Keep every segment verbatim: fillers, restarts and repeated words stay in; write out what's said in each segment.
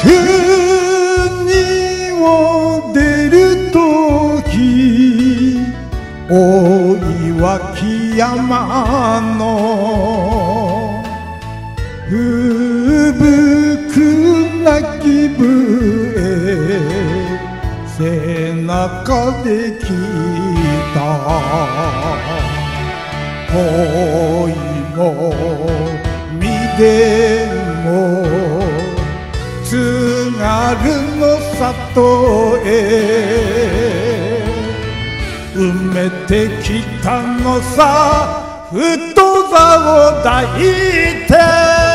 国を出るとき大岩木山の吹雪なき笛背中で聞いた恋も未練も津軽の里へ埋めてきたのさ太座を抱いて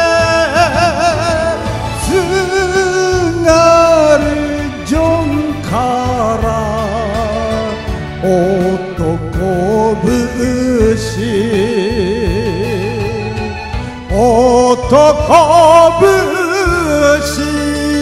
津軽城から男節男節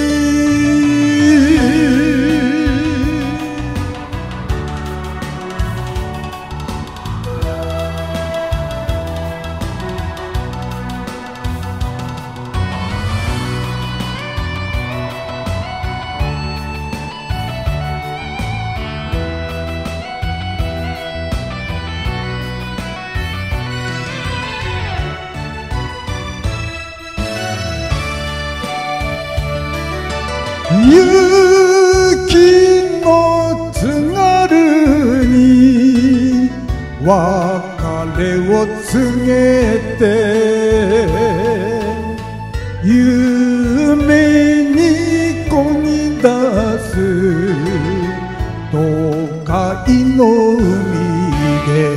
雪の津軽に別れを告げて夢にこぎ出す東海の海で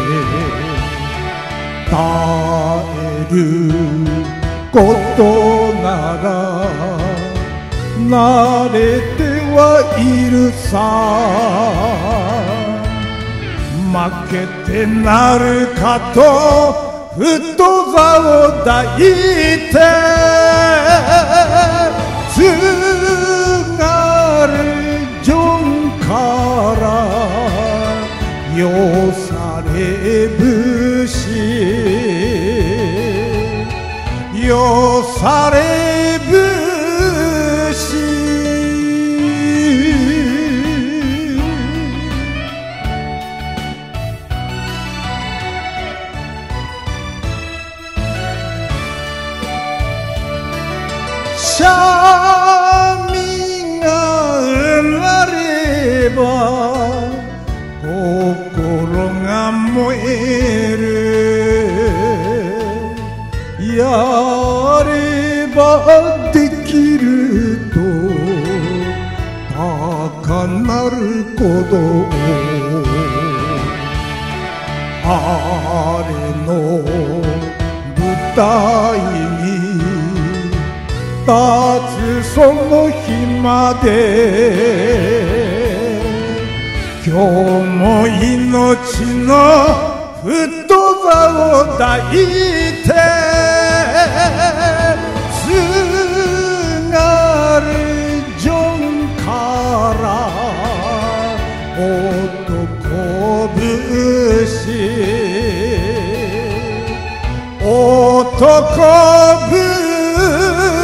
耐えることなら慣れてはいるさ負けてなるかと太座を抱いて津軽城からよされ節よされ節シャミが生まれば心が燃えるやればできると高鳴る鼓動晴れの舞台に立つその日まで今日も命の太座を抱いて津軽城から男節男節